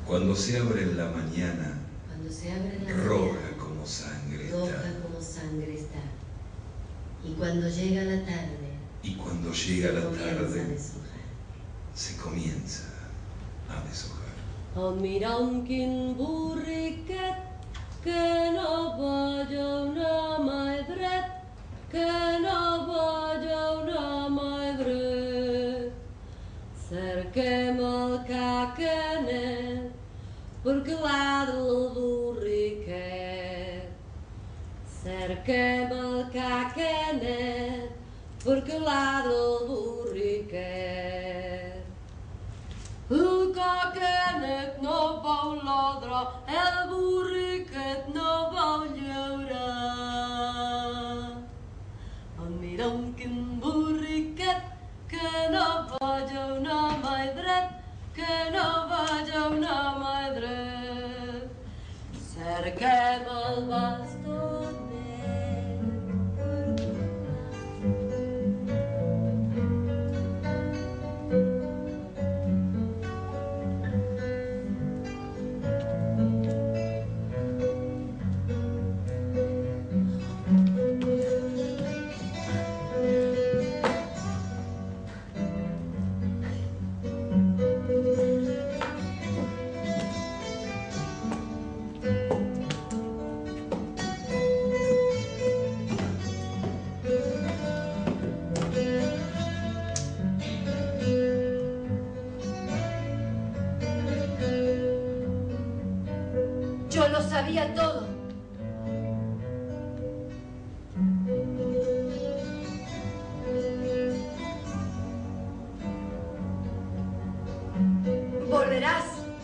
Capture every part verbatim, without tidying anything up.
Cuando se abre en la mañana, Cuando se abre en la roja mañana, como sangre roja está. como sangre está. Y cuando llega la tarde, Y cuando llega la comienza a tarde, deshojar. se comienza a deshojar. Almirankin burriket, que no vaya una madre, que no vaya una madre. Cerquemos cacanet, porque lá do burriket. Cerquemos cacanet, porque lá do burriket. O cacanet não vai ladrar, el burriquet não vai llorar. Admiram que um burriquet que não vaya una madre, que não vaya una madre. Cerquemos bastones. Yo lo sabía todo. ¿Volverás?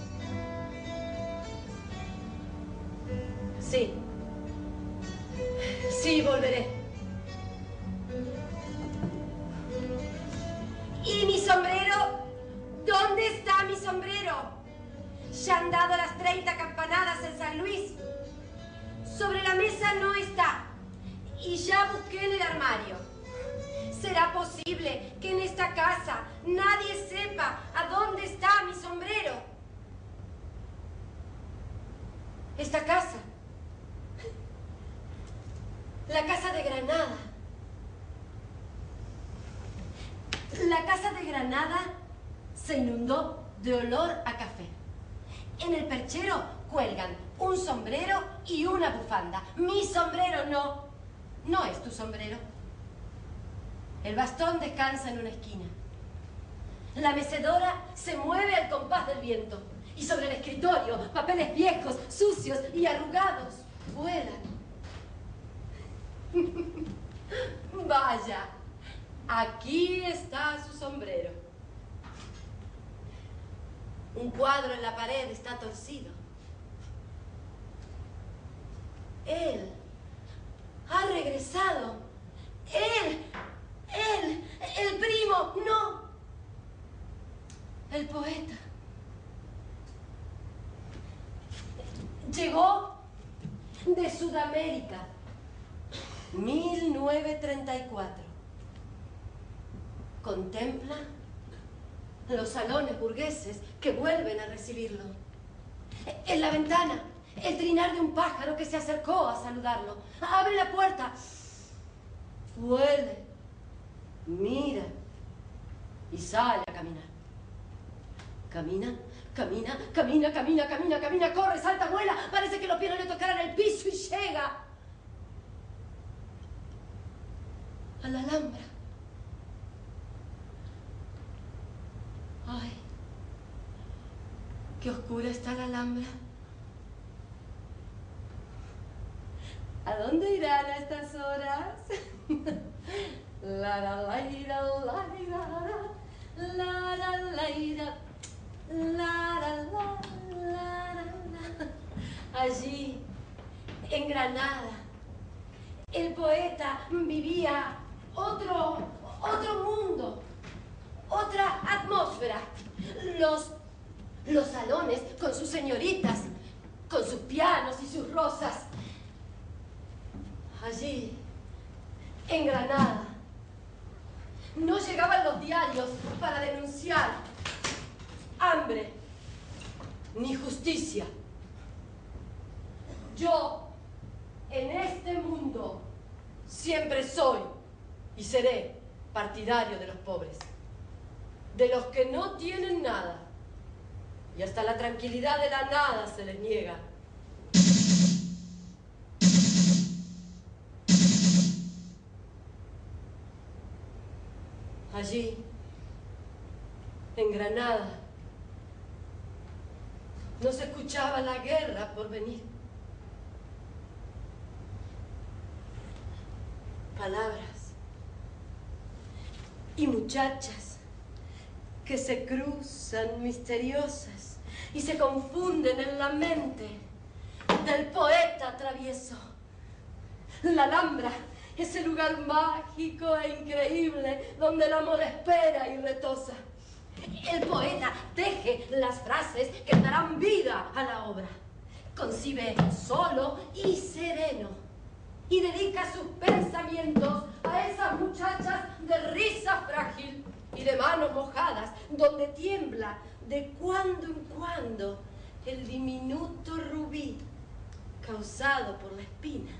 Sí. Sí, volveré. ¿Y mi sombrero? ¿Dónde está mi sombrero? Ya han dado las treinta campanadas en San Luis. Sobre la mesa no está. Y ya busqué en el armario. ¿Será posible que en esta casa nadie sepa a dónde está mi sombrero? Esta casa. La casa de Granada. La casa de Granada se inundó de olor a café. En el perchero cuelgan un sombrero y una bufanda. Mi sombrero no. No es tu sombrero. El bastón descansa en una esquina. La mecedora se mueve al compás del viento. Y sobre el escritorio, papeles viejos, sucios y arrugados vuelan. Vaya, aquí está su sombrero. Un cuadro en la pared está torcido. Él ha regresado. Él, él, el primo, no. El poeta. Llegó de Sudamérica, mil novecientos treinta y cuatro. Contempla los salones burgueses que vuelven a recibirlo. En la ventana, el trinar de un pájaro que se acercó a saludarlo. Abre la puerta. Huele, mira y sale a caminar. Camina, camina, camina, camina, camina, camina, corre, salta, vuela. Parece que los pies no le tocaran el piso y llega a la Alhambra. Ay, qué oscura está la Alhambra. ¿A dónde irán a estas horas? La la la ira, la ira, la la la ira, la la la la la. Allí, en Granada, el poeta vivía otro, otro mundo, otra atmósfera. Los, los salones con sus señoritas, con sus pianos y sus rosas. Allí, en Granada, no llegaban los diarios para denunciar hambre, ni justicia. Yo, en este mundo, siempre soy y seré partidario de los pobres, de los que no tienen nada, y hasta la tranquilidad de la nada se les niega. Allí, en Granada, no se escuchaba la guerra por venir. Palabras y muchachas que se cruzan misteriosas y se confunden en la mente del poeta travieso. La Alhambra, ese lugar mágico e increíble donde el amor espera y retosa. El poeta teje las frases que darán vida a la obra. Concibe solo y sereno y dedica sus pensamientos a esas muchachas de risa frágil y de manos mojadas, donde tiembla de cuando en cuando el diminuto rubí causado por la espina.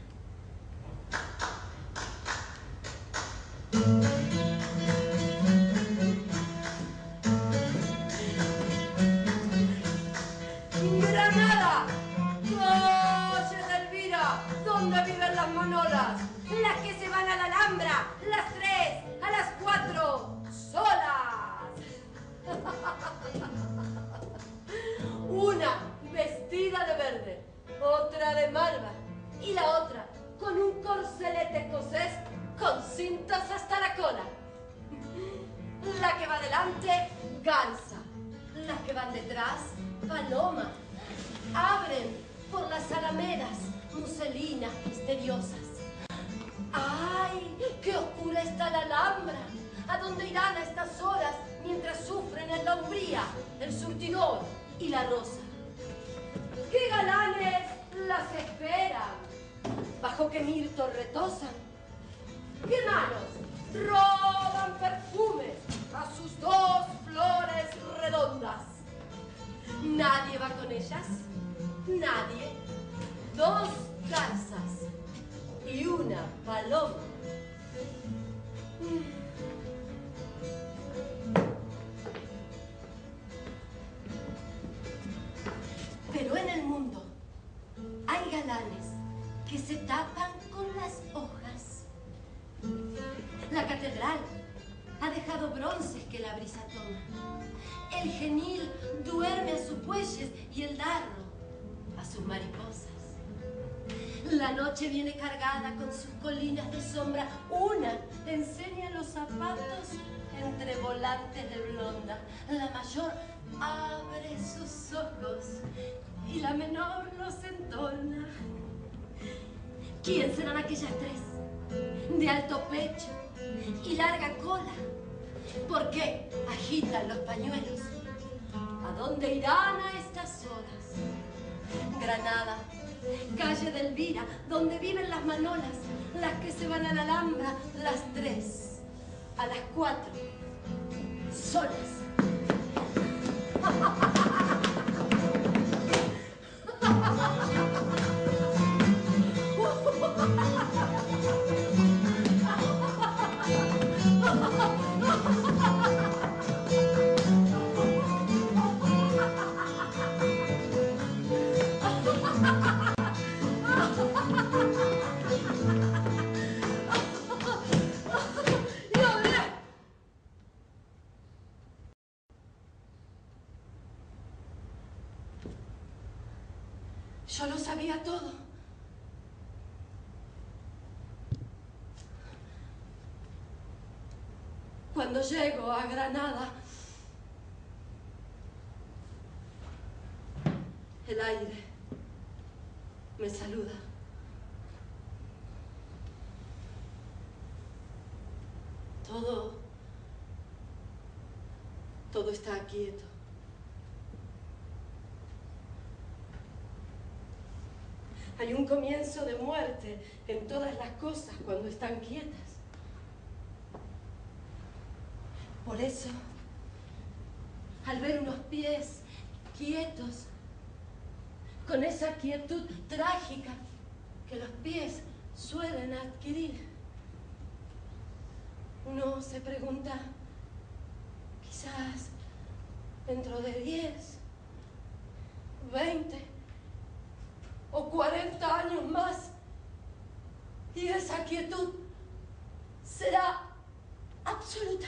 Granada, calle de Elvira, donde viven las manolas, las que se van a la Alhambra, las tres, a las cuatro, solas. Una vestida de verde, otra de malva y la otra con un corcelete escocés con cintas hasta la cola. La que va delante, garza. Las que van detrás, paloma. Abren por las alamedas muselinas misteriosas. ¡Ay, qué oscura está la Alhambra! ¿A dónde irán a estas horas mientras sufren en la umbría el surtidor y la rosa? ¡Qué galanes las esperan! ¿Bajo qué mirto retosan? ¿Qué manos roban perfumes a sus dos flores redondas? ¿Nadie va con ellas? Nadie. Dos garzas y una paloma. Pero en el mundo hay galanes que se tapan con las hojas. La catedral ha dejado bronces que la brisa toma. El genil duerme a sus bueyes y el darro a sus mariposas. La noche viene cargada con sus colinas de sombra. Una enseña los zapatos entre volantes de blonda. La mayor abre sus ojos y la menor los entona. ¿Quién serán aquellas tres? De alto pecho y larga cola. ¿Por qué agitan los pañuelos? ¿A dónde irán a estas horas? Granada, calle de Elvira, donde viven las manolas, las que se van a la Alhambra, las tres, a las cuatro, solas. Yo lo sabía todo. Cuando llego a Granada, el aire me saluda. Todo, todo está quieto. Hay un comienzo de muerte en todas las cosas cuando están quietas. Por eso, al ver unos pies quietos con esa quietud trágica que los pies suelen adquirir. Uno se pregunta, quizás dentro de diez, veinte o cuarenta años más, y esa quietud será absoluta.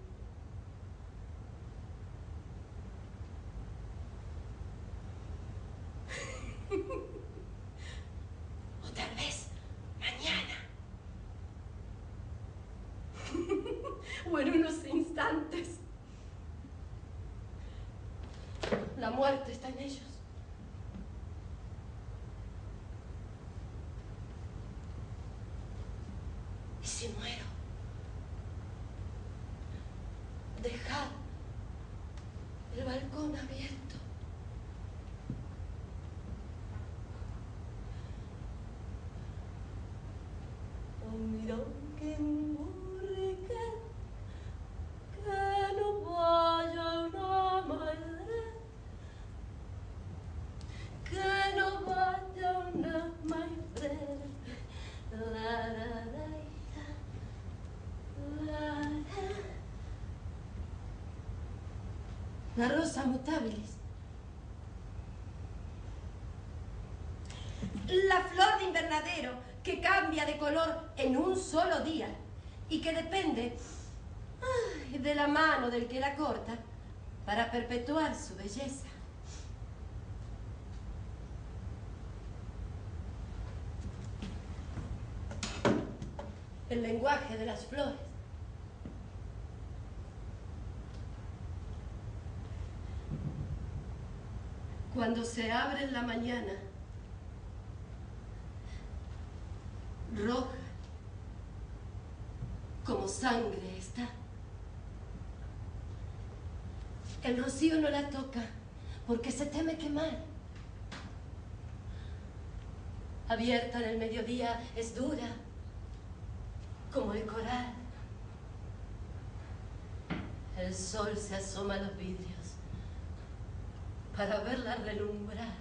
O tal vez mañana. O en unos instantes. La muerte está en ellos. ¿Y si muero? Dejad el balcón abierto. Oh, mira que emburrique, que no vaya una madre, que no vaya una madre. La, la, la, la, la, la. La rosa mutabilis. La flor de invernadero que cambia de color en un solo día y que depende ay, de la mano del que la corta para perpetuar su belleza. El lenguaje de las flores. Cuando se abre en la mañana, roja, como sangre está. El rocío no la toca porque se teme quemar. Abierta en el mediodía es dura, como el coral. El sol se asoma a los vidrios para verla relumbrar.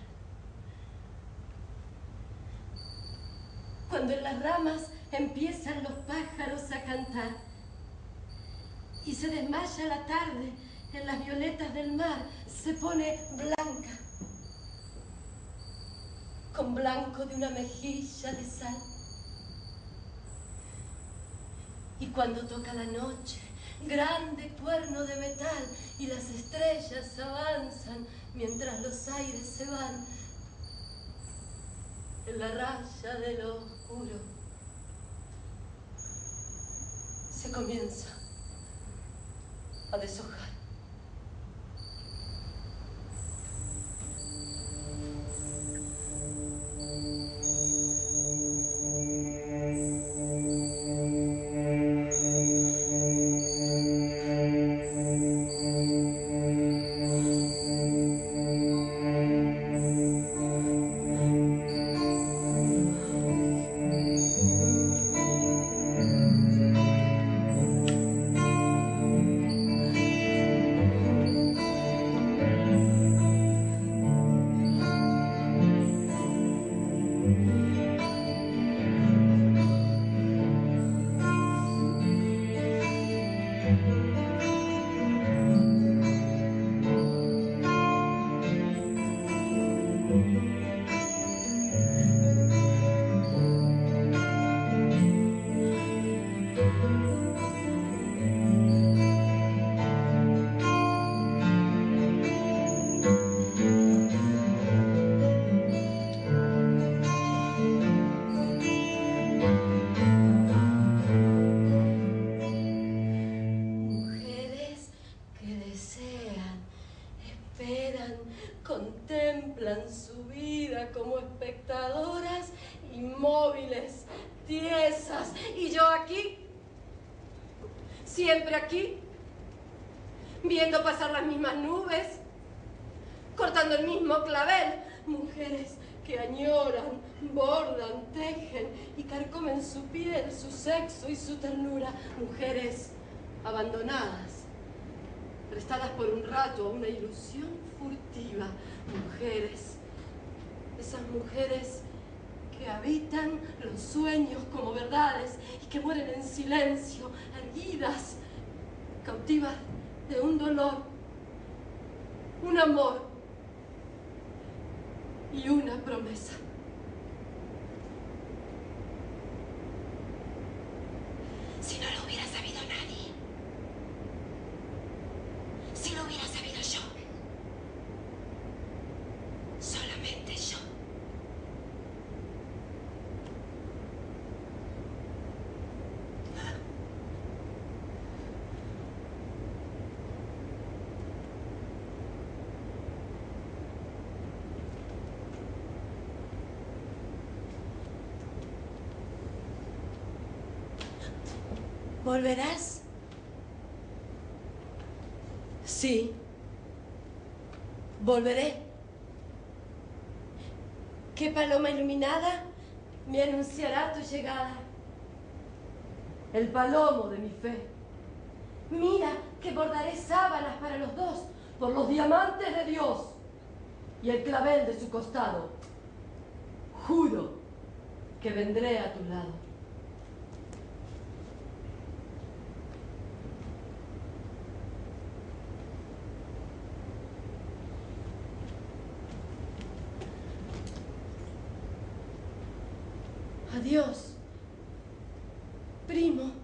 Cuando en las ramas empiezan los pájaros a cantar y se desmaya la tarde en las violetas del mar, se pone blanca, con blanco de una mejilla de sal. Y cuando toca la noche, grande cuerno de metal, y las estrellas avanzan mientras los aires se van en la raya de lo oscuro, se comienza a deshojar. Contemplan su vida como espectadoras inmóviles, tiesas, y yo aquí, siempre aquí, viendo pasar las mismas nubes, cortando el mismo clavel, mujeres que añoran, bordan, tejen y carcomen su piel, su sexo y su ternura, mujeres abandonadas, prestadas por un rato a una ilusión furtiva, mujeres Esas mujeres que habitan los sueños como verdades y que mueren en silencio, erguidas, cautivas de un dolor, un amor y una promesa. Si no lo hubiera sabido nadie, si lo hubiera sabido yo, solamente yo. ¿Volverás? Sí, volveré. ¿Qué paloma iluminada me anunciará tu llegada? El palomo de mi fe. Mira que bordaré sábanas para los dos por los diamantes de Dios y el clavel de su costado. Juro que vendré a tu lado. Adiós, primo.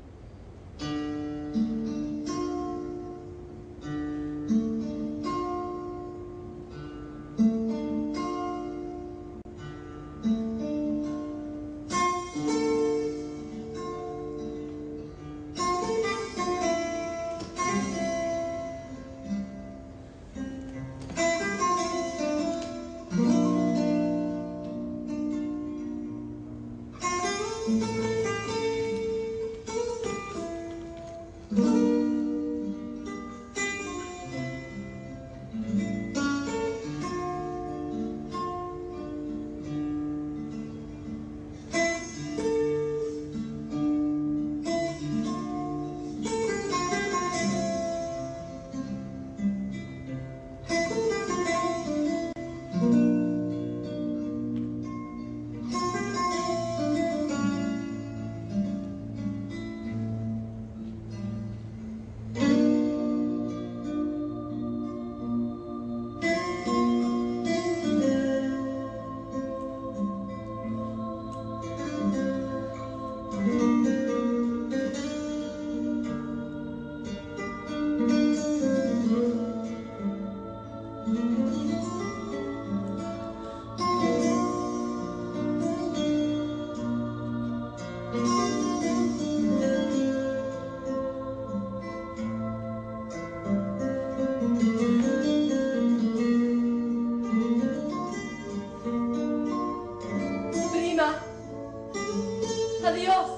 Adiós.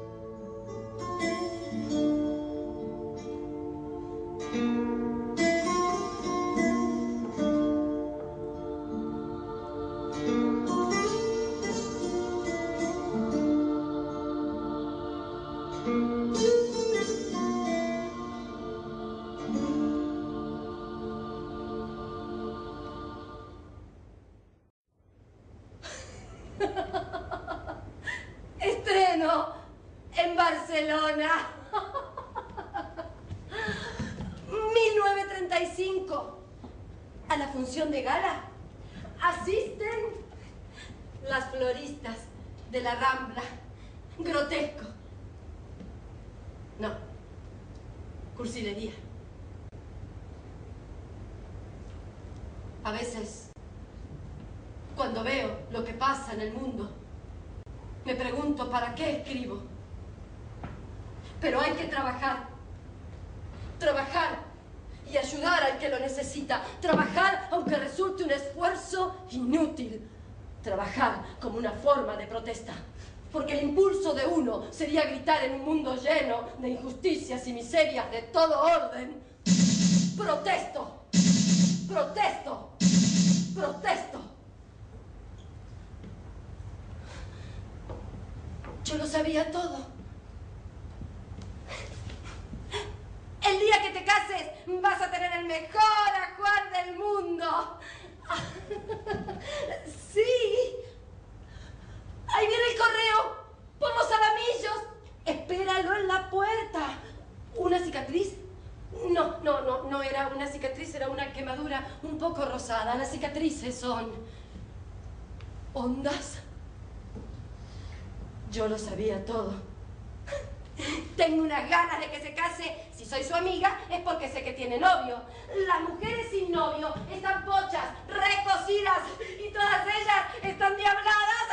Estreno en Barcelona. mil novecientos treinta y cinco. A la función de gala asisten las floristas de la Rambla. Grotesco. No. Cursilería. A veces, cuando veo lo que pasa en el mundo, me pregunto para qué escribo. Pero hay que trabajar. Trabajar y ayudar al que lo necesita. Trabajar aunque resulte un esfuerzo inútil. Trabajar como una forma de protesta. Porque el impulso de uno sería gritar en un mundo lleno de injusticias y miserias de todo orden. Protesto. Protesto. Protesto. Yo lo sabía todo. El día que te cases vas a tener el mejor ajuar del mundo. Sí, Ahí viene el correo, por los alamillos. Espéralo en la puerta. ¿Una cicatriz? No, no, no, no era una cicatriz, era una quemadura un poco rosada. Las cicatrices son hondas. Yo lo sabía todo. Tengo unas ganas de que se case. Si soy su amiga es porque sé que tiene novio. Las mujeres sin novio están pochas, recocidas y todas ellas están diabladas.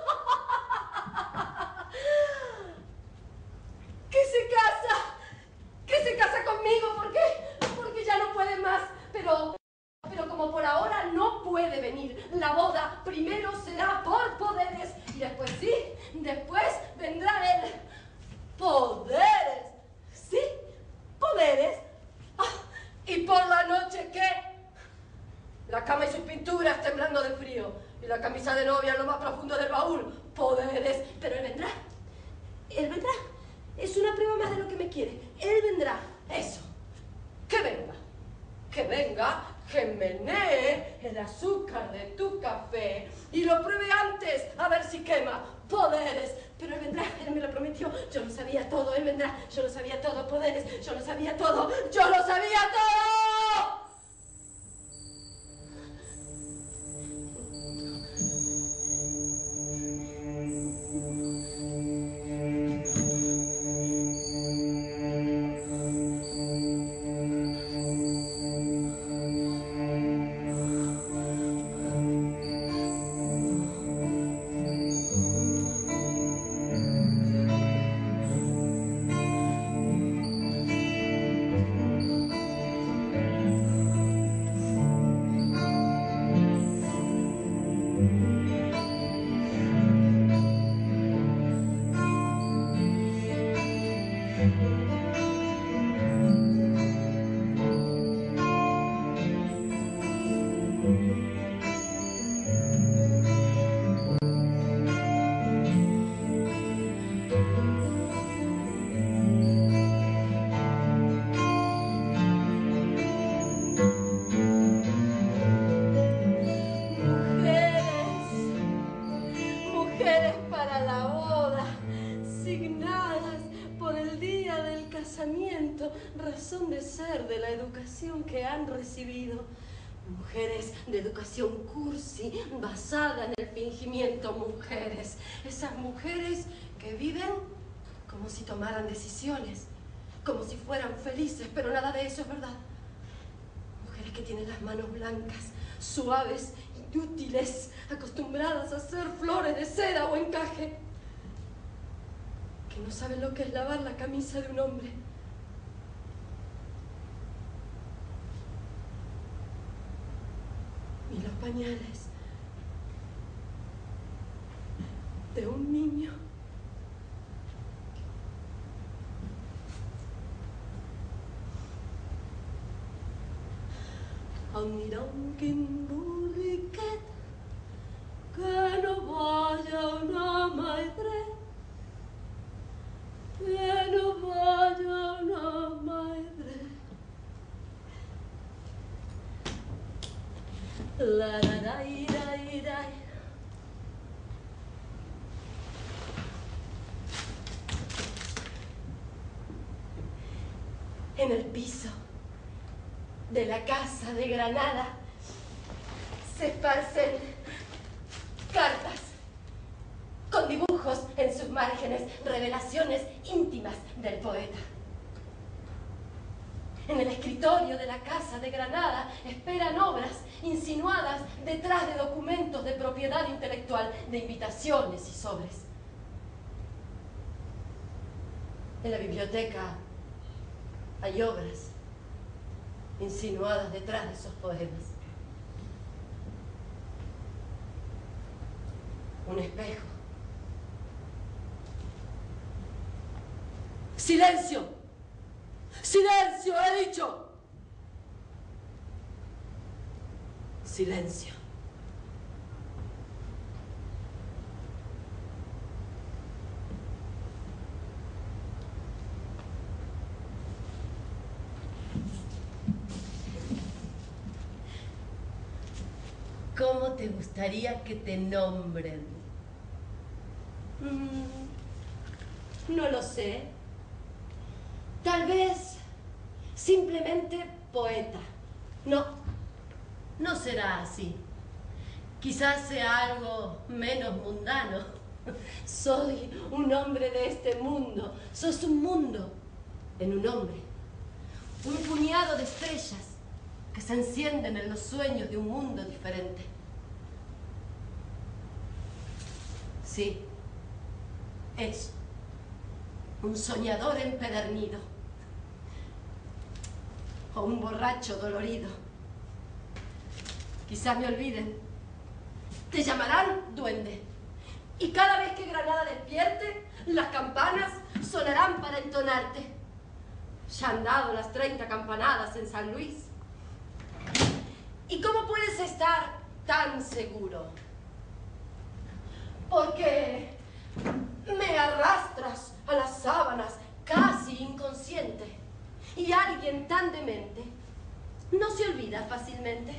¿Qué se casa? ¿Qué se casa conmigo? ¿Por qué? Porque ya no puede más. Pero, pero como por ahora no puede venir, la boda primero será por poderes y después sí, después vendrá él. ¿Poderes? ¿Sí? ¿Poderes? Ah, ¿y por la noche qué? La cama y sus pinturas temblando de frío y la camisa de novia en lo más profundo del baúl. Poderes. Pero él vendrá. Él vendrá. Es una prueba más de lo que me quiere. Él vendrá. Eso. Que venga. Que venga, que menee el azúcar de tu café y lo pruebe antes a ver si quema. Poderes. Pero él vendrá, él me lo prometió. Yo lo sabía todo, él vendrá. Yo lo sabía todo, poderes. Yo lo sabía todo. Yo lo sabía todo. Razón de ser de la educación que han recibido. Mujeres de educación cursi, basada en el fingimiento. Mujeres, esas mujeres que viven como si tomaran decisiones, como si fueran felices, pero nada de eso es verdad. Mujeres que tienen las manos blancas, suaves, inútiles, acostumbradas a hacer flores de seda o encaje, que no saben lo que es lavar la camisa de un hombre. Y los pañales de un niño. Aniran Kimburriquet, que no vaya una madre, que no vaya una madre. La la la ira ira. En el piso de la casa de Granada se esparcen cartas con dibujos en sus márgenes, revelaciones íntimas del poeta. En el escritorio de la casa de Granada esperan obras insinuadas detrás de documentos de propiedad intelectual, de invitaciones y sobres. En la biblioteca hay obras insinuadas detrás de esos poemas. Un espejo. ¡Silencio! ¡Silencio! ¡He dicho! Silencio. ¿Cómo te gustaría que te nombren? Mm, no lo sé. Tal vez simplemente poeta. No, no será así. Quizás sea algo menos mundano. Soy un hombre de este mundo. Sos un mundo en un hombre. Un puñado de estrellas que se encienden en los sueños de un mundo diferente. Sí, eso. Un soñador empedernido. O un borracho dolorido. Quizás me olviden. Te llamarán duende. Y cada vez que Granada despierte, las campanas sonarán para entonarte. Ya han dado las treinta campanadas en San Luis. ¿Y cómo puedes estar tan seguro? Porque me arrastras a las sábanas casi inconsciente. Y alguien tan demente no se olvida fácilmente.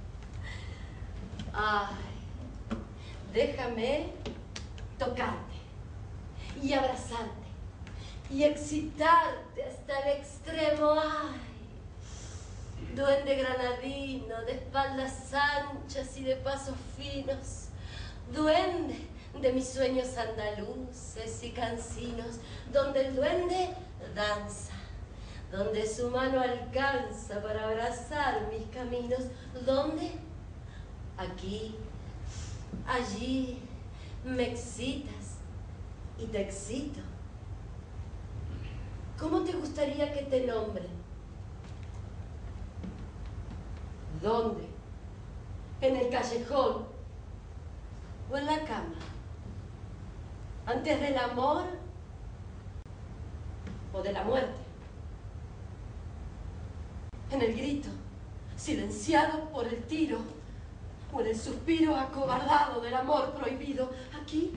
Ay, déjame tocarte y abrazarte y excitarte hasta el extremo. Ay, duende granadino de espaldas anchas y de pasos finos, duende de mis sueños andaluces y cansinos, donde el duende danza, donde su mano alcanza para abrazar mis caminos, donde aquí, allí, me excitas y te excito. ¿Cómo te gustaría que te nombren? ¿Dónde? ¿En el callejón? ¿O en la cama? ¿Antes del amor o de la muerte? ¿En el grito, silenciado por el tiro, o en el suspiro acobardado del amor prohibido? Aquí,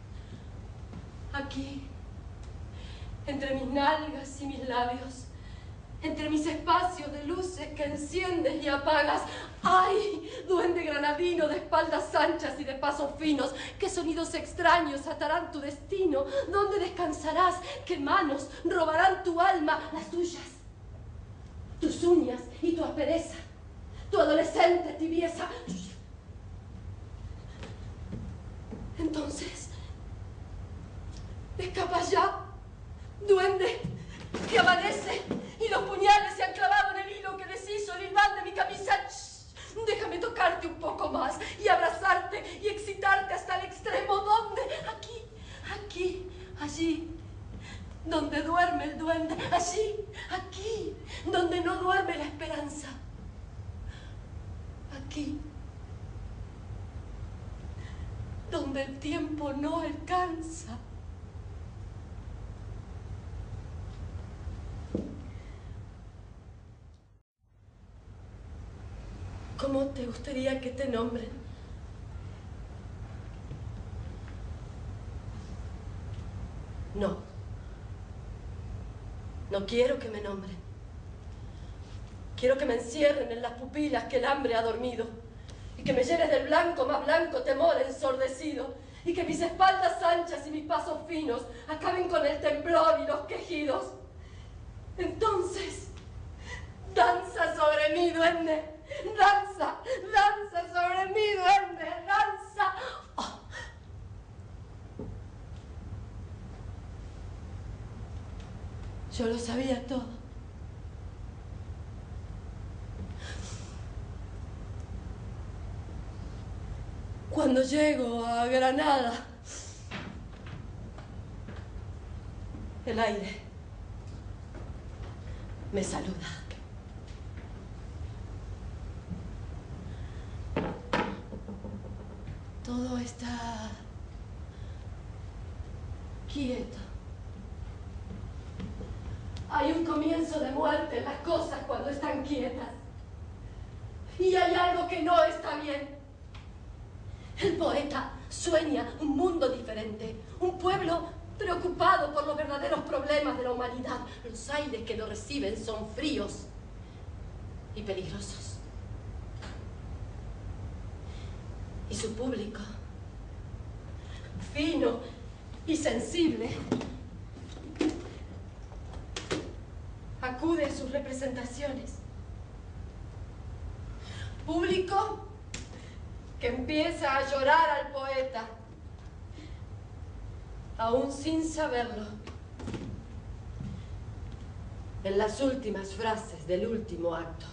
aquí, entre mis nalgas y mis labios, entre mis espacios de luces que enciendes y apagas. ¡Ay, duende granadino de espaldas anchas y de pasos finos! ¿Qué sonidos extraños atarán tu destino? ¿Dónde descansarás? ¿Qué manos robarán tu alma, las tuyas? Tus uñas y tu aspereza, tu adolescente tibieza. Entonces, escapa ya, duende, que amanece y los puñales se han clavado en el hilo que deshizo el hilván de mi camisa. Shh, déjame tocarte un poco más y abrazarte y excitarte hasta el extremo. ¿Dónde? Aquí, aquí, allí, donde duerme el duende. Allí, aquí, donde no duerme la esperanza. Aquí, donde el tiempo no alcanza. ¿Cómo te gustaría que te nombren? No. No quiero que me nombren. Quiero que me encierren en las pupilas que el hambre ha dormido y que me llenes del blanco más blanco temor ensordecido y que mis espaldas anchas y mis pasos finos acaben con el temblor y los quejidos. Entonces, danza sobre mí, duende. Danza, danza sobre mí, duende, danza. Oh. Yo lo sabía todo. Cuando llego a Granada, el aire me saluda. Todo está quieto. Hay un comienzo de muerte en las cosas cuando están quietas. Y hay algo que no está bien. El poeta sueña un mundo diferente, un pueblo preocupado por los verdaderos problemas de la humanidad. Los aires que lo reciben son fríos y peligrosos. Y su público, fino y sensible, acude a sus representaciones. Público que empieza a llorar al poeta, aún sin saberlo, en las últimas frases del último acto.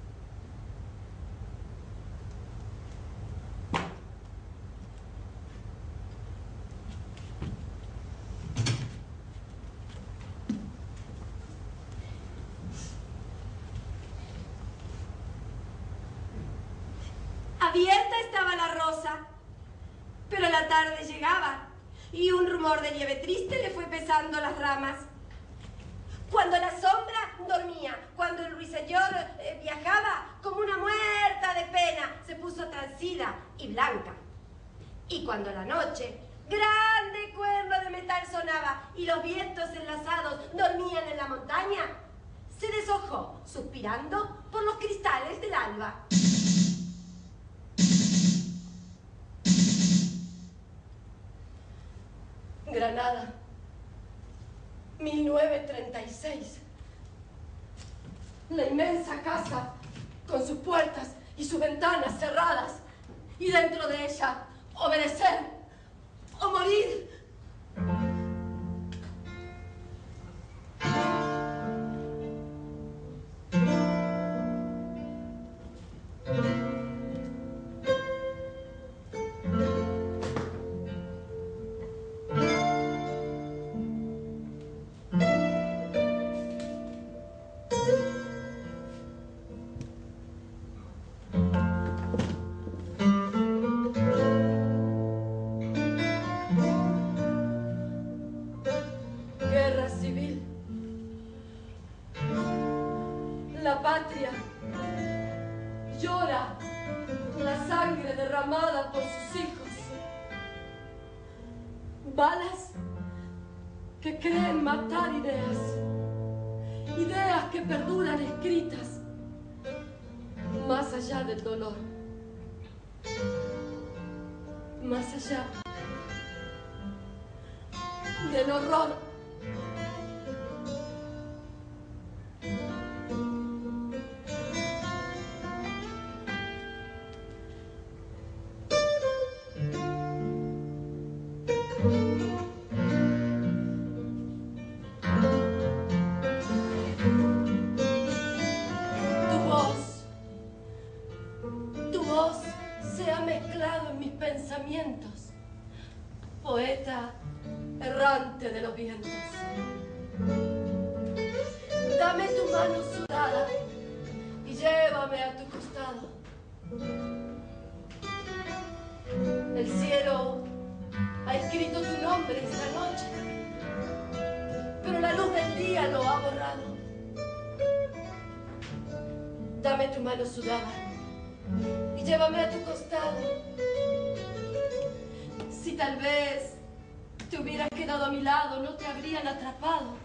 Abierta estaba la rosa, pero la tarde llegaba y un rumor de nieve triste le fue pesando las ramas. Cuando la sombra dormía, cuando el ruiseñor eh, viajaba como una muerta de pena, se puso transida y blanca. Y cuando la noche, grande cuerno de metal sonaba y los vientos enlazados dormían en la montaña, se deshojó, suspirando por los cristales del alba. Granada, mil novecientos treinta y seis. La inmensa casa, con sus puertas y sus ventanas cerradas, y dentro de ella, obedecer o morir. La patria llora la sangre derramada por sus hijos. Balas que creen matar ideas, ideas que perduran escritas más allá del dolor, más allá del horror. Poeta errante de los vientos, dame tu mano sudada y llévame a tu costado. El cielo ha escrito tu nombre esta noche, pero la luz del día lo ha borrado. Dame tu mano sudada y llévame a tu costado. Si tal vez te hubieras quedado a mi lado, no te habrían atrapado.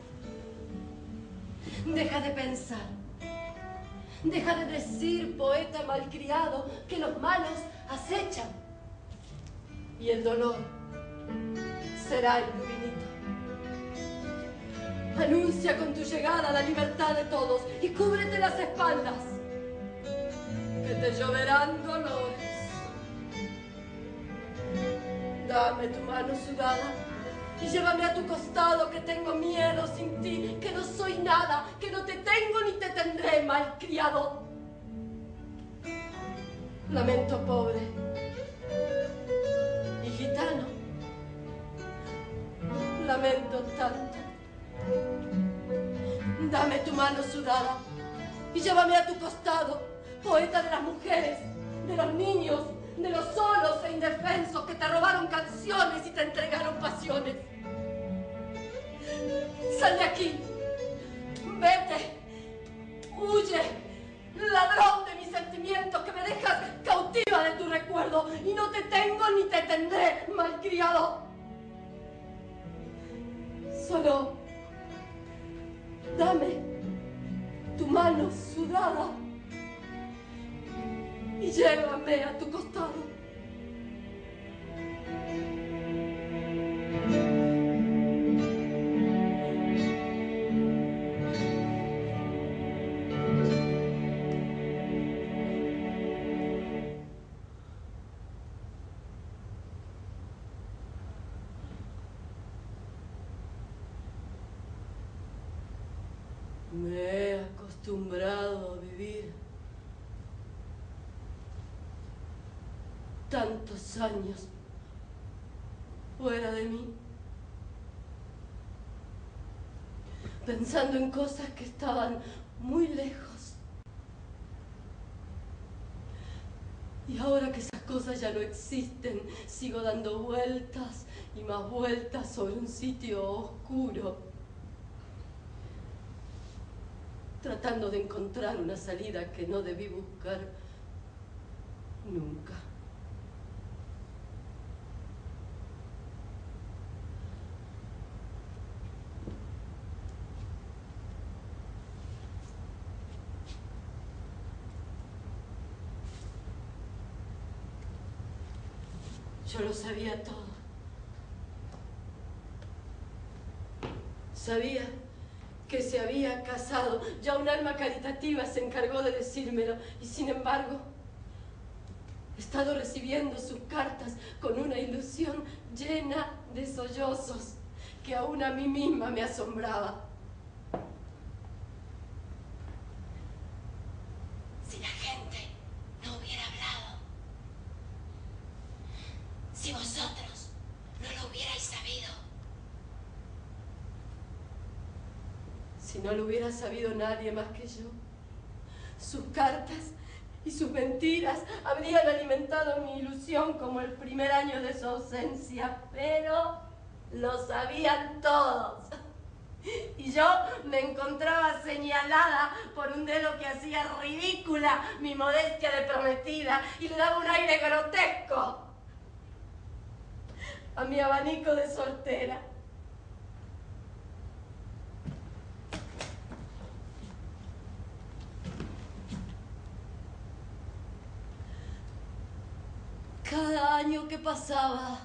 Deja de pensar. Deja de decir, poeta malcriado, que los malos acechan. Y el dolor será infinito. Anuncia con tu llegada la libertad de todos y cúbrete las espaldas, que te lloverán dolores. Dame tu mano sudada y llévame a tu costado, que tengo miedo sin ti, que no soy nada, que no te tengo ni te tendré, malcriado. Lamento pobre y gitano, lamento tanto. Dame tu mano sudada y llévame a tu costado, poeta de las mujeres, de los niños, de los solos e indefensos que te robaron canciones y te entregaron pasiones. Sal de aquí, vete, huye, ladrón de mis sentimientos, que me dejas cautiva de tu recuerdo y no te tengo ni te tendré, malcriado. Solo dame tu mano sudada y llévame a tu costado. tantos años fuera de mí, pensando en cosas que estaban muy lejos. Y ahora que esas cosas ya no existen, sigo dando vueltas y más vueltas sobre un sitio oscuro, tratando de encontrar una salida que no debí buscar nunca. Yo lo sabía todo. Sabía que se había casado. Ya un alma caritativa se encargó de decírmelo. Y sin embargo, he estado recibiendo sus cartas con una ilusión llena de sollozos que aún a mí misma me asombraba. Si la gente no hubiera hablado, si vosotros no lo hubierais sabido. Si no lo hubiera sabido nadie más que yo, sus cartas y sus mentiras habrían alimentado mi ilusión como el primer año de su ausencia, pero lo sabían todos. Y yo me encontraba señalada por un dedo que hacía ridícula mi modestia de prometida y le daba un aire grotesco a mi abanico de soltera. Cada año que pasaba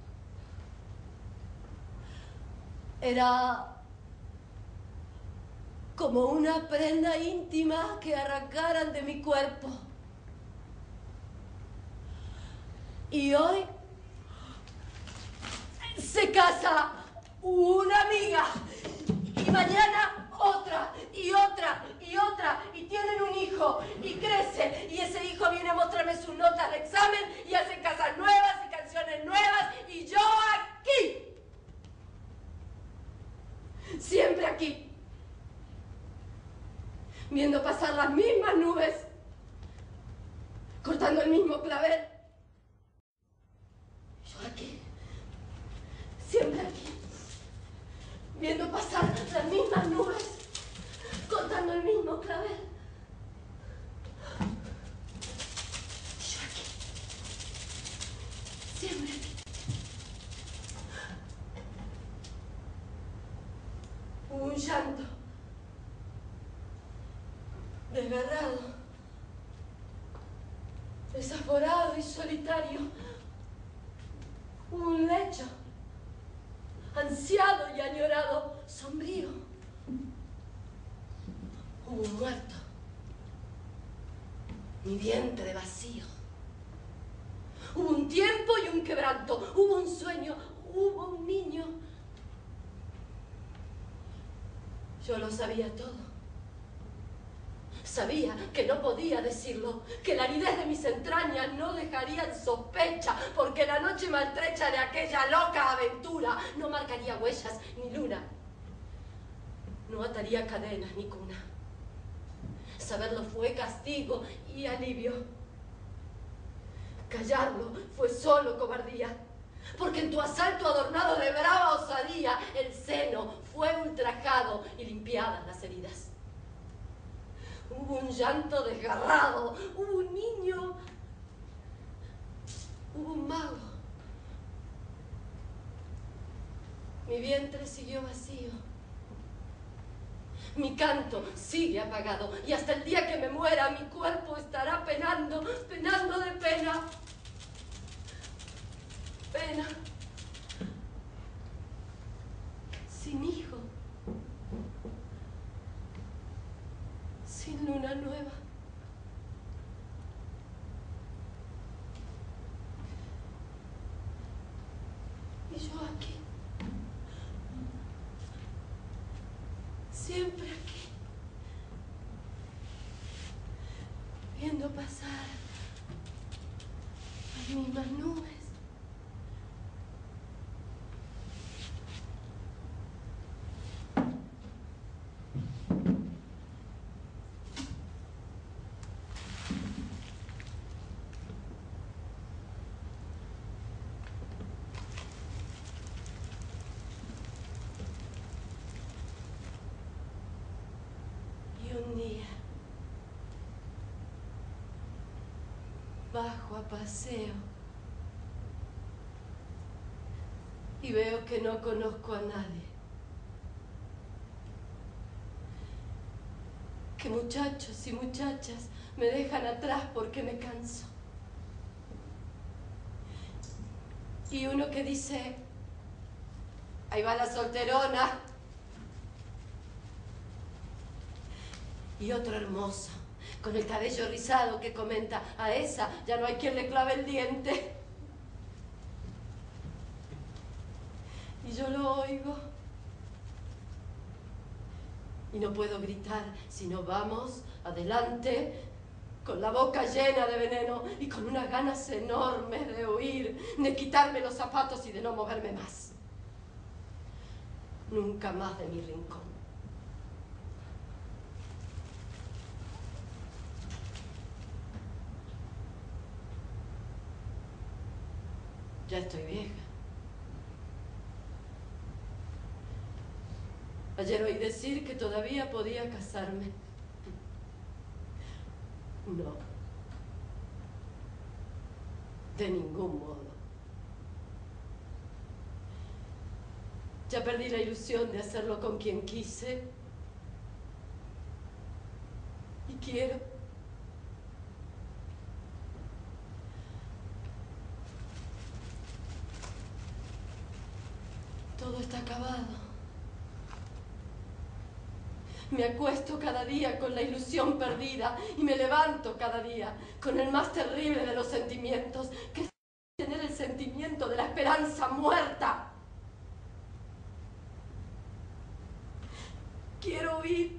era como una prenda íntima que arrancaran de mi cuerpo. Y hoy se casa una amiga y mañana otra y otra y otra y tienen un hijo y crece y ese hijo viene a mostrarme sus notas de examen y hacen casas nuevas y canciones nuevas y yo aquí, siempre aquí, viendo pasar las mismas nubes, cortando el mismo clavel. Yo aquí, siempre aquí, viendo pasar las mismas nubes, cortando el mismo clavel. Yo aquí, siempre aquí. Hubo un llanto desgarrado, desaforado y solitario. Hubo un lecho ansiado y añorado, sombrío. Hubo un muerto, mi vientre vacío. Hubo un tiempo y un quebranto, hubo un sueño, hubo un niño. Yo lo sabía todo. Sabía que no podía decirlo, que la aridez de mis entrañas no dejarían sospecha, porque la noche maltrecha de aquella loca aventura no marcaría huellas ni luna, no ataría cadenas ni cuna. Saberlo fue castigo y alivio. Callarlo fue solo cobardía, porque en tu asalto adornado de brava osadía el seno fue ultrajado y limpiadas las heridas. Hubo un llanto desgarrado, hubo un niño, hubo un mago. Mi vientre siguió vacío. Mi canto sigue apagado y hasta el día que me muera mi cuerpo estará penando, penando de pena. Pena. Sin hijo. Sin luna nueva. Y yo aquí. Siempre aquí. Viendo pasar las mismas nubes. Un día bajo a paseo y veo que no conozco a nadie, que muchachos y muchachas me dejan atrás porque me canso, y uno que dice, ahí va la solterona. Y otro hermoso, con el cabello rizado, que comenta, a esa ya no hay quien le clave el diente. Y yo lo oigo. Y no puedo gritar, sino vamos, adelante, con la boca llena de veneno y con unas ganas enormes de huir, de quitarme los zapatos y de no moverme más. Nunca más de mi rincón. Ya estoy vieja. Ayer oí decir que todavía podía casarme. No. De ningún modo. Ya perdí la ilusión de hacerlo con quien quise. Y quiero. Todo está acabado. Me acuesto cada día con la ilusión perdida y me levanto cada día con el más terrible de los sentimientos, que es tener el sentimiento de la esperanza muerta. Quiero huir.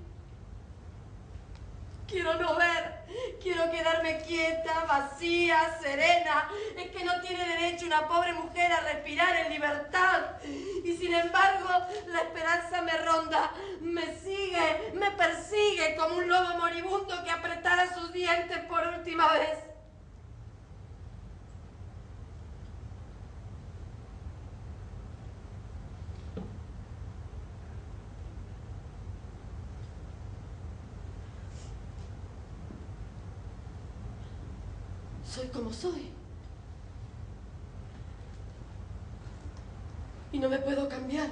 Quiero no ver. Quiero quedarme quieta, vacía, serena. Es que no tiene derecho una pobre mujer a respirar en libertad. Y sin embargo, la esperanza me ronda, me sigue, me persigue como un lobo moribundo que apretara sus dientes por última vez. Soy como soy. Y no me puedo cambiar.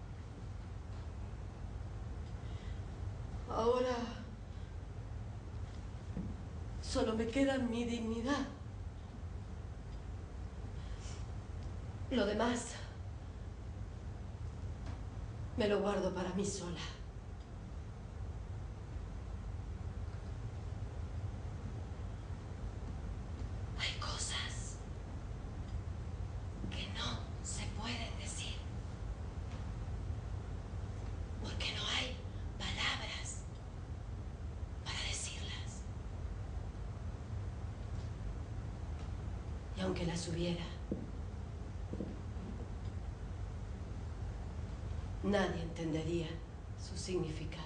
Ahora solo me queda mi dignidad. Lo demás me lo guardo para mí sola. Hay cosas que no se pueden decir, porque no hay palabras para decirlas. Y aunque las hubiera, nadie entendería su significado.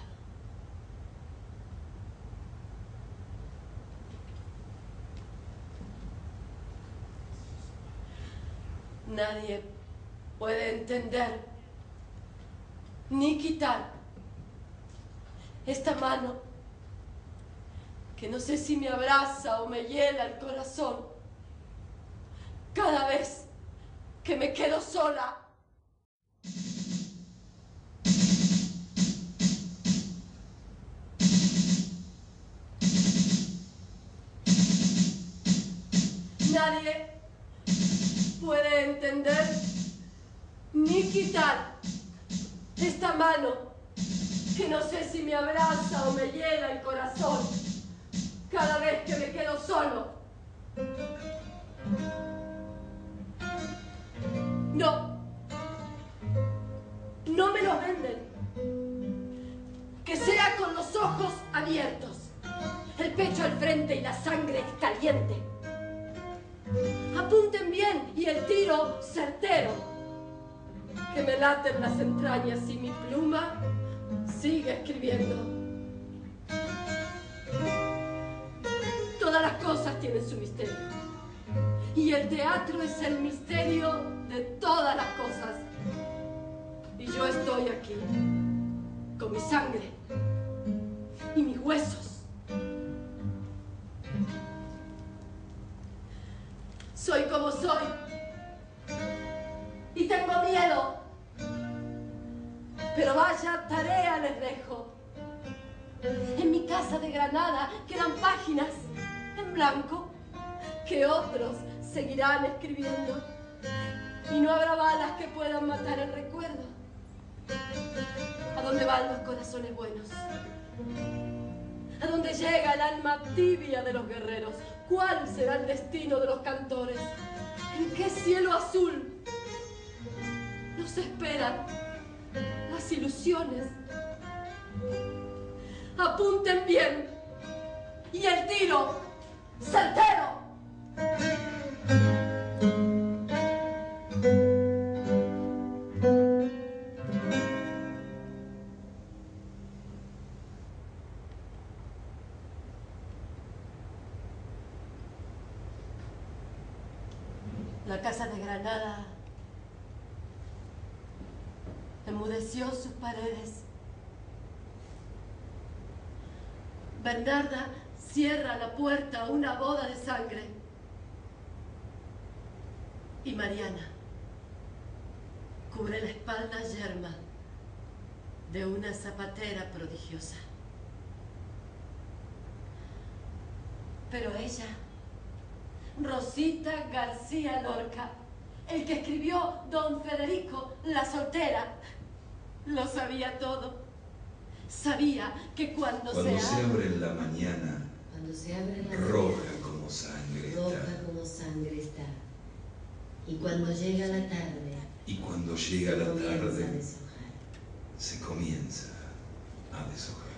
Nadie puede entender ni quitar esta mano que no sé si me abraza o me hiela el corazón cada vez que me quedo sola. Nadie puede entender ni quitar esta mano que no sé si me abraza o me hiela el corazón cada vez que me quedo solo. No, no me lo venden. Que sea con los ojos abiertos, el pecho al frente y la sangre caliente. Apunten bien y el tiro certero, que me late en las entrañas y mi pluma sigue escribiendo. Todas las cosas tienen su misterio, y el teatro es el misterio de todas las cosas. Y yo estoy aquí, con mi sangre y mis huesos. Soy como soy, y tengo miedo, pero vaya tarea les dejo. En mi casa de Granada quedan páginas en blanco que otros seguirán escribiendo, y no habrá balas que puedan matar el recuerdo. ¿A dónde van los corazones buenos? ¿A dónde llega el alma tibia de los guerreros? ¿Cuál será el destino de los cantores? ¿En qué cielo azul nos esperan las ilusiones? Apunten bien y el tiro certero. La casa de Granada enmudeció sus paredes. Bernarda cierra la puerta a una boda de sangre. Y Mariana cubre la espalda yerma de una zapatera prodigiosa. Pero ella, Rosita García Lorca, el que escribió Don Federico, la soltera, lo sabía todo. Sabía que cuando, Cuando se, se abre, abre en la mañana, Cuando se abre la roja mañana, como sangre roja está. como sangre está. Y cuando llega la tarde, Y cuando llega la comienza a tarde, deshojar. se comienza a deshojar.